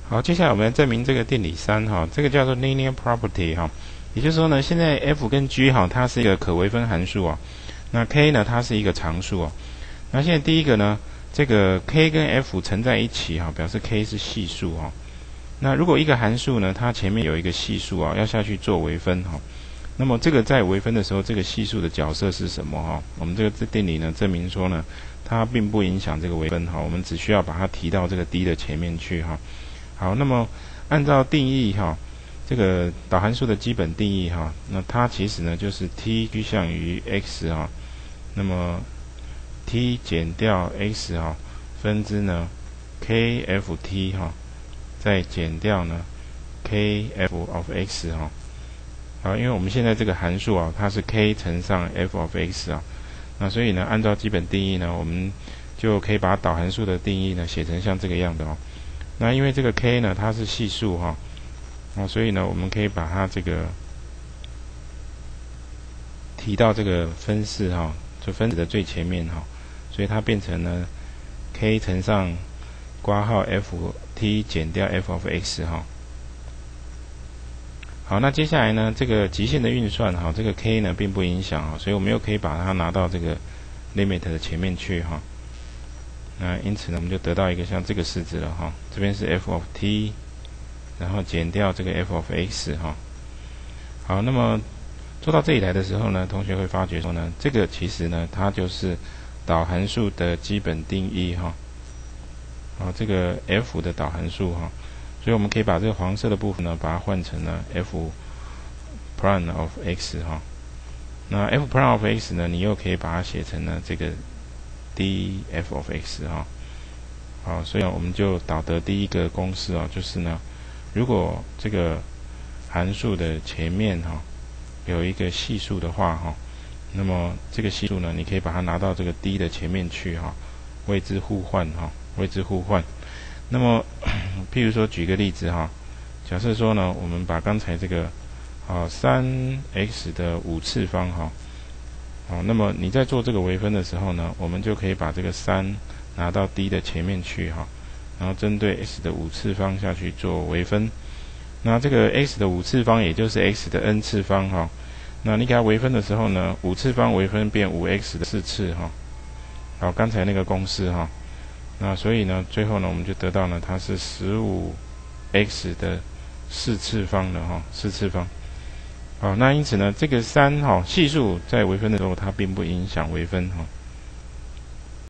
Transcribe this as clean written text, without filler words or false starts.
好，接下来我们来证明这个定理3哈，这个叫做 linear property 哈，也就是说呢，现在 f 跟 g 哈，它是一个可微分函数啊，那 k 呢，它是一个常数哦。那现在第一个呢，这个 k 跟 f 乘在一起哈，表示 k 是系数哦。那如果一个函数呢，它前面有一个系数啊，要下去做微分哈，那么这个在微分的时候，这个系数的角色是什么哈？我们这个定理呢，证明说呢，它并不影响这个微分哈，我们只需要把它提到这个 d 的前面去哈。好，那么按照定义哈，这个导函数的基本定义哈，那它其实呢就是 t 趋向于 x 哈，那么 t 减掉 x 哈，分之呢 kft 哈，再减掉呢 kf of x 哈。好，因为我们现在这个函数啊，它是 k 乘上 f of x 啊，那所以呢，按照基本定义呢，我们就可以把导函数的定义呢写成像这个样子哦。那因为这个 k 呢，它是系数哈，所以呢，我们可以把它这个提到这个分式哈，就分子的最前面哈，所以它变成呢 k 乘上括号 ft 减掉 f of x 哈。好，那接下来呢，这个极限的运算哈，这个 k 呢并不影响哈，所以我们又可以把它拿到这个 limit 的前面去哈。那因此呢，我们就得到一个像这个式子了哈。这边是 f of t， 然后减掉这个 f of x 哈。好，那么做到这里来的时候呢，同学会发觉说呢，这个其实呢，它就是导函数的基本定义哈。好，这个 f 的导函数哈，所以我们可以把这个黄色的部分呢，把它换成了 f prime of x 哈。那 f prime of x 呢，你又可以把它写成了这个df of x 哈，好，所以我们就导得第一个公式啊，就是呢，如果这个函数的前面哈有一个系数的话哈，那么这个系数呢，你可以把它拿到这个 d 的前面去哈，谓之互换哈，谓之互换。那么譬如说举个例子哈，假设说呢，我们把刚才这个3x 的5次方哈。好，那么你在做这个微分的时候呢，我们就可以把这个3拿到 d 的前面去哈，然后针对 x 的5次方下去做微分。那这个 x 的5次方也就是 x 的 n 次方哈，那你给它微分的时候呢，5次方微分变 5x 的4次哈。好，刚才那个公式哈，那所以呢，最后呢，我们就得到呢，它是15x 的4次方了哈，4次方。好，那因此呢，这个3哈系数在微分的时候，它并不影响微分哈。